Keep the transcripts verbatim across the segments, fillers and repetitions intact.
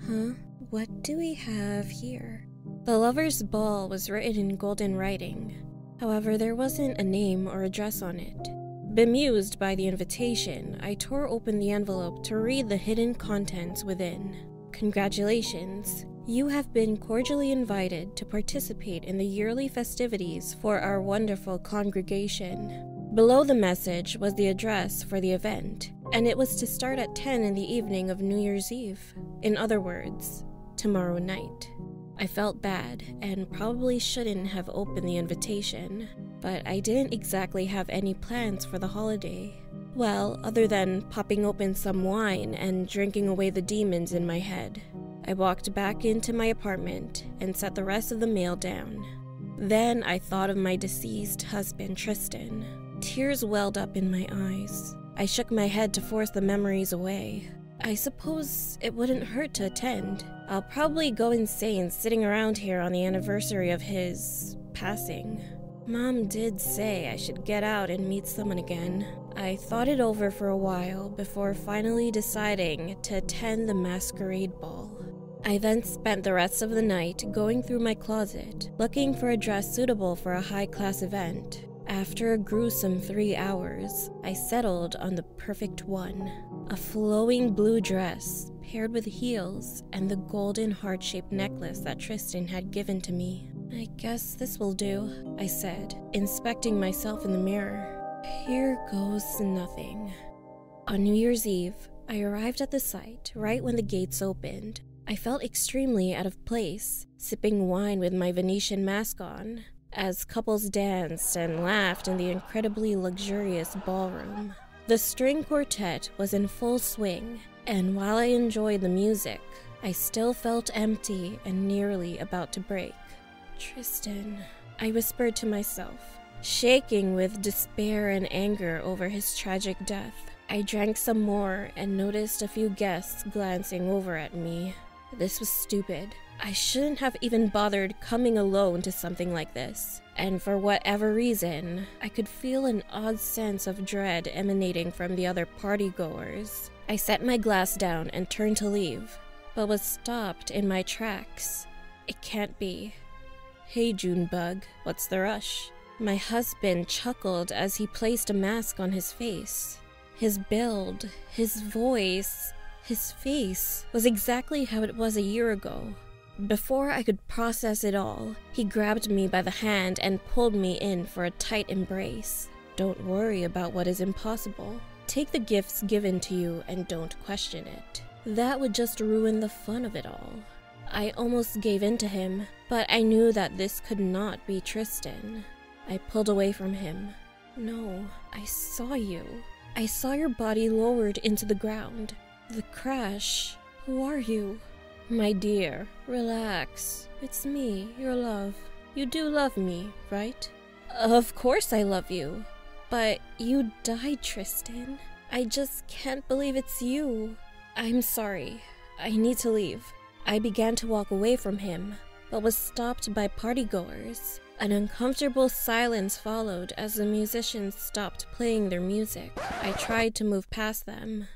Huh? What do we have here? The Lover's Ball was written in golden writing. However, there wasn't a name or address on it. Bemused by the invitation, I tore open the envelope to read the hidden contents within. Congratulations. You have been cordially invited to participate in the yearly festivities for our wonderful congregation. Below the message was the address for the event, and it was to start at ten in the evening of New Year's Eve. In other words, tomorrow night. I felt bad and probably shouldn't have opened the invitation, but I didn't exactly have any plans for the holiday. Well, other than popping open some wine and drinking away the demons in my head. I walked back into my apartment and set the rest of the mail down. Then I thought of my deceased husband, Tristan. Tears welled up in my eyes. I shook my head to force the memories away. I suppose it wouldn't hurt to attend. I'll probably go insane sitting around here on the anniversary of his passing. Mom did say I should get out and meet someone again. I thought it over for a while before finally deciding to attend the masquerade ball. I then spent the rest of the night going through my closet, looking for a dress suitable for a high-class event. After a gruesome three hours, I settled on the perfect one. A flowing blue dress, paired with heels and the golden heart-shaped necklace that Tristan had given to me. I guess this will do, I said, inspecting myself in the mirror. Here goes nothing. On New Year's Eve, I arrived at the site right when the gates opened. I felt extremely out of place, sipping wine with my Venetian mask on, as couples danced and laughed in the incredibly luxurious ballroom. The string quartet was in full swing, and while I enjoyed the music, I still felt empty and nearly about to break. Tristan, I whispered to myself, shaking with despair and anger over his tragic death. I drank some more and noticed a few guests glancing over at me. This was stupid. I shouldn't have even bothered coming alone to something like this. And for whatever reason, I could feel an odd sense of dread emanating from the other partygoers. I set my glass down and turned to leave, but was stopped in my tracks. It can't be. Hey, Junebug, what's the rush? My husband chuckled as he placed a mask on his face. His build, his voice, his face was exactly how it was a year ago. Before I could process it all, he grabbed me by the hand and pulled me in for a tight embrace. Don't worry about what is impossible. Take the gifts given to you and don't question it. That would just ruin the fun of it all. I almost gave in to him, but I knew that this could not be Tristan. I pulled away from him. No, I saw you. I saw your body lowered into the ground. The crash. Who are you? My dear, relax. It's me, your love. You do love me, right? Of course I love you. But you died, Tristan. I just can't believe it's you. I'm sorry. I need to leave. I began to walk away from him, but was stopped by partygoers. An uncomfortable silence followed as the musicians stopped playing their music. I tried to move past them.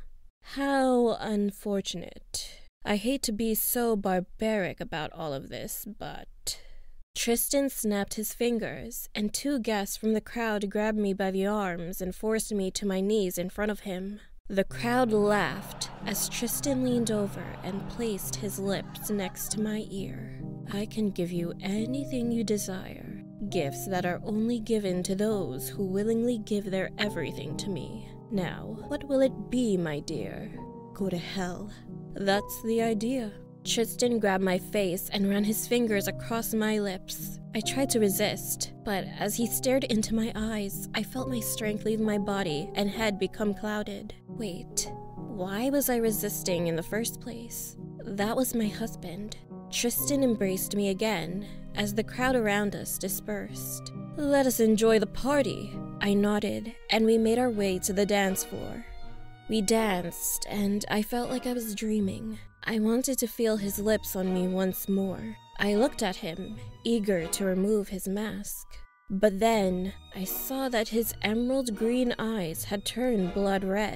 How unfortunate. I hate to be so barbaric about all of this, but... Tristan snapped his fingers, and two guests from the crowd grabbed me by the arms and forced me to my knees in front of him. The crowd laughed as Tristan leaned over and placed his lips next to my ear. I can give you anything you desire, gifts that are only given to those who willingly give their everything to me. Now, what will it be, my dear? Go to hell. That's the idea. Tristan grabbed my face and ran his fingers across my lips. I tried to resist, but as he stared into my eyes, I felt my strength leave my body and head become clouded. Wait, why was I resisting in the first place? That was my husband. Tristan embraced me again as the crowd around us dispersed. Let us enjoy the party. I nodded, and we made our way to the dance floor. We danced, and I felt like I was dreaming. I wanted to feel his lips on me once more. I looked at him, eager to remove his mask. But then, I saw that his emerald green eyes had turned blood red.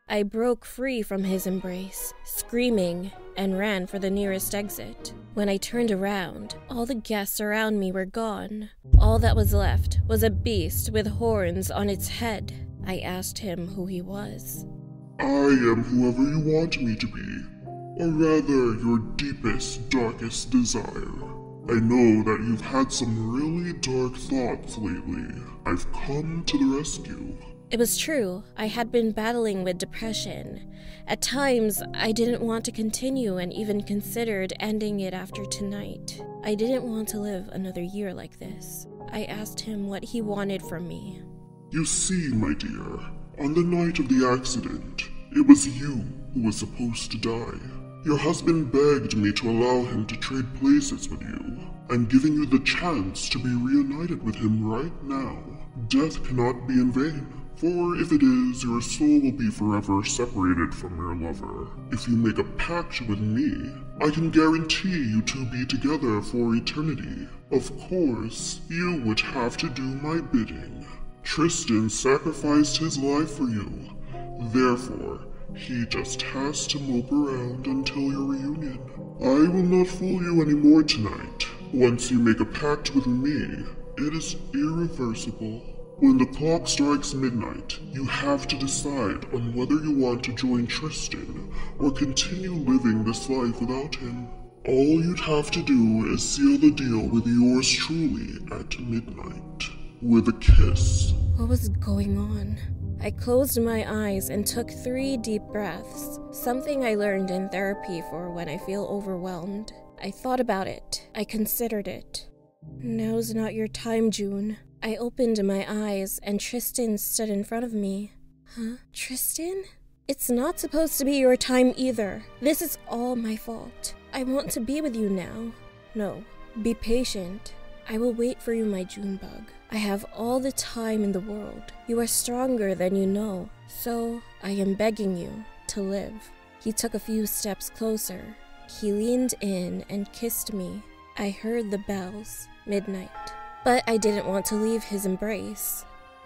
I broke free from his embrace, screaming, and ran for the nearest exit. When I turned around, all the guests around me were gone. All that was left was a beast with horns on its head. I asked him who he was. I am whoever you want me to be, or rather your deepest, darkest desire. I know that you've had some really dark thoughts lately. I've come to the rescue. It was true. I had been battling with depression. At times, I didn't want to continue and even considered ending it after tonight. I didn't want to live another year like this. I asked him what he wanted from me. You see, my dear, on the night of the accident, it was you who was supposed to die. Your husband begged me to allow him to trade places with you. I'm giving you the chance to be reunited with him right now. Death cannot be in vain. For if it is, your soul will be forever separated from your lover. If you make a pact with me, I can guarantee you two be together for eternity. Of course, you would have to do my bidding. Tristan sacrificed his life for you. Therefore, he just has to mope around until your reunion. I will not fool you anymore tonight. Once you make a pact with me, it is irreversible. When the clock strikes midnight, you have to decide on whether you want to join Tristan or continue living this life without him. All you'd have to do is seal the deal with yours truly at midnight, with a kiss. What was going on? I closed my eyes and took three deep breaths, something I learned in therapy for when I feel overwhelmed. I thought about it. I considered it. Now's not your time, June. I opened my eyes, and Tristan stood in front of me. Huh? Tristan? It's not supposed to be your time either. This is all my fault. I want to be with you now. No, be patient. I will wait for you, my Junebug. I have all the time in the world. You are stronger than you know, so I am begging you to live. He took a few steps closer. He leaned in and kissed me. I heard the bells, midnight. But I didn't want to leave his embrace.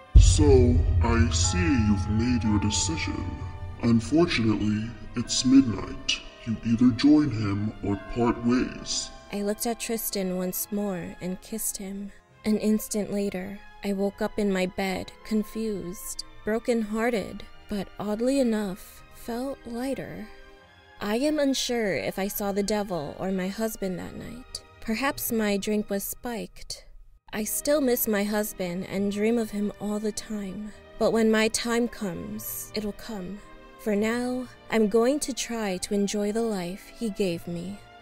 So, I see you've made your decision. Unfortunately, it's midnight. You either join him or part ways. I looked at Tristan once more and kissed him. An instant later, I woke up in my bed, confused, broken-hearted, but oddly enough, felt lighter. I am unsure if I saw the devil or my husband that night. Perhaps my drink was spiked. I still miss my husband and dream of him all the time. But when my time comes, it'll come. For now, I'm going to try to enjoy the life he gave me.